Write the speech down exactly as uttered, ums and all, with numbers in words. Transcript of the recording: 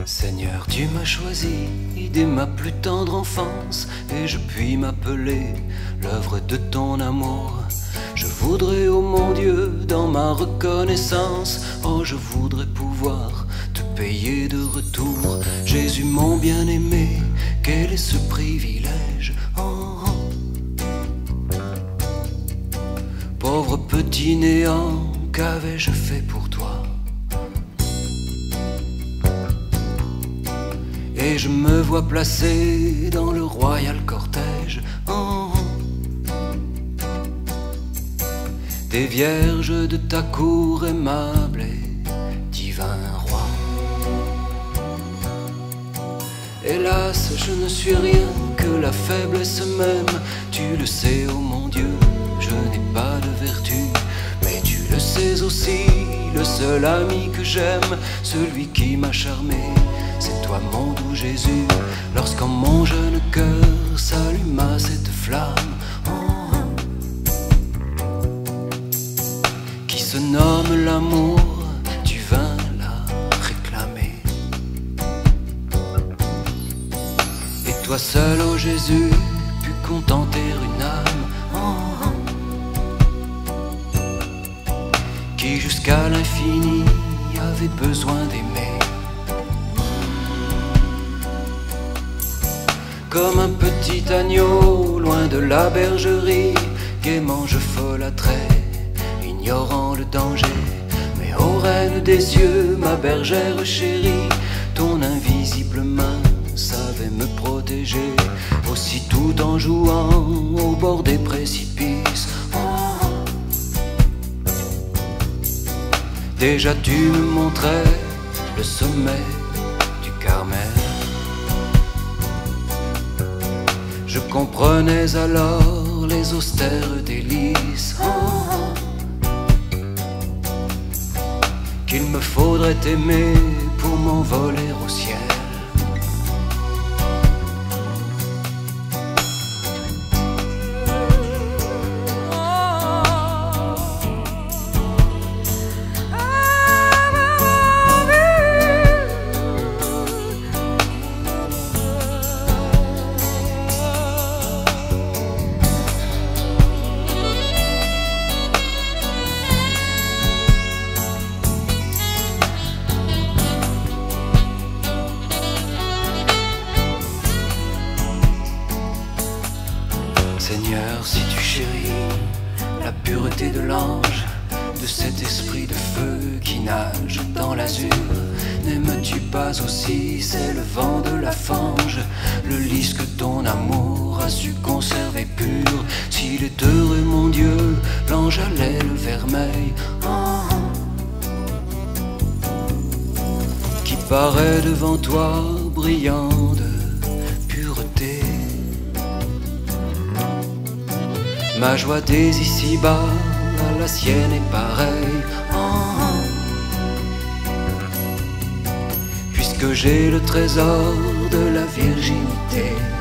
Seigneur, tu m'as choisi dès ma plus tendre enfance, et je puis m'appeler l'œuvre de ton amour. Je voudrais, ô mon Dieu, dans ma reconnaissance, oh, je voudrais pouvoir te payer de retour. Jésus, mon bien-aimé, quel est ce privilège, oh, oh. Pauvre petit néant, qu'avais-je fait pour toi? Et je me vois placé dans le royal cortège, oh, des vierges de ta cour aimable et divin roi. Hélas, je ne suis rien que la faiblesse même. Tu le sais, ô mon Dieu, je n'ai pas de vertu, mais tu le sais aussi, le seul ami que j'aime, celui qui m'a charmé, c'est toi mon doux Jésus. Lorsqu'en mon jeune cœur s'alluma cette flamme, oh, qui se nomme l'amour, tu vins la réclamer. Et toi seul, ô Jésus, pus contenter une âme, oh, qui jusqu'à l'infini avait besoin d'aimer. Comme un petit agneau loin de la bergerie, gaiement je folâtrais, ignorant le danger. Mais ô reine des cieux, ma bergère chérie, ton invisible main savait me protéger. Aussi tout en jouant au bord des précipices, oh, déjà tu me montrais le sommet du Carmel. Je comprenais alors les austères délices, oh, qu'il me faudrait aimer pour m'envoler au ciel. Seigneur, si tu chéris la pureté de l'ange, de cet esprit de feu qui nage dans l'azur, n'aimes-tu pas aussi c'est le vent de la fange, le lys que ton amour a su conserver pur? S'il est heureux, mon Dieu, l'ange à l'aile vermeille, oh, qui paraît devant toi brillant de pureté. Ma joie des ici-bas à la sienne est pareille, oh, puisque j'ai le trésor de la virginité.